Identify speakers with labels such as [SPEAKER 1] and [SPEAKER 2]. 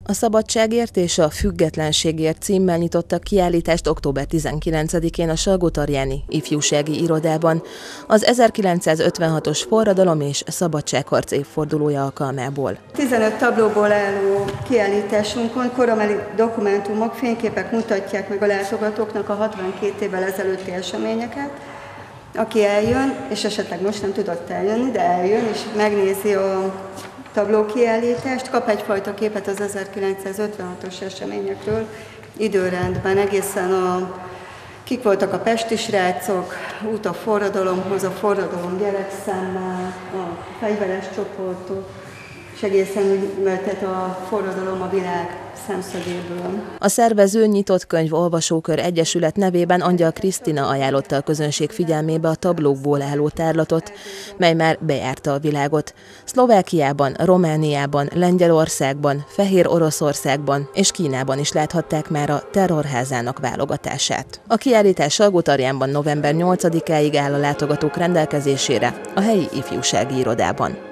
[SPEAKER 1] A Szabadságért és a Függetlenségért címmel nyitottak kiállítást október 19-én a Salgótarjáni Ifjúsági Irodában az 1956-os forradalom és szabadságharc évfordulója alkalmából.
[SPEAKER 2] 15 tablóból álló kiállításunkon korabeli dokumentumok, fényképek mutatják meg a látogatóknak a 62 évvel ezelőtti eseményeket. Aki eljön, és esetleg most nem tudott eljönni, de eljön és megnézi a tablókiállítást, kap egyfajta képet az 1956-os eseményekről időrendben, egészen kik voltak a pesti srácok, út a forradalomhoz, a forradalom gyerekszemmel, a fegyveres csoportok, és egészen úgy mert a forradalom a világ szemszögéből.
[SPEAKER 1] A szervező Nyitott Könyv Olvasókör Egyesület nevében Angyal Krisztina ajánlotta a közönség figyelmébe a tablókból álló tárlatot, mely már bejárta a világot. Szlovákiában, Romániában, Lengyelországban, Fehér Oroszországban és Kínában is láthatták már a terrorházának válogatását. A kiállítás Salgótarjánban november 8-áig áll a látogatók rendelkezésére a helyi ifjúsági irodában.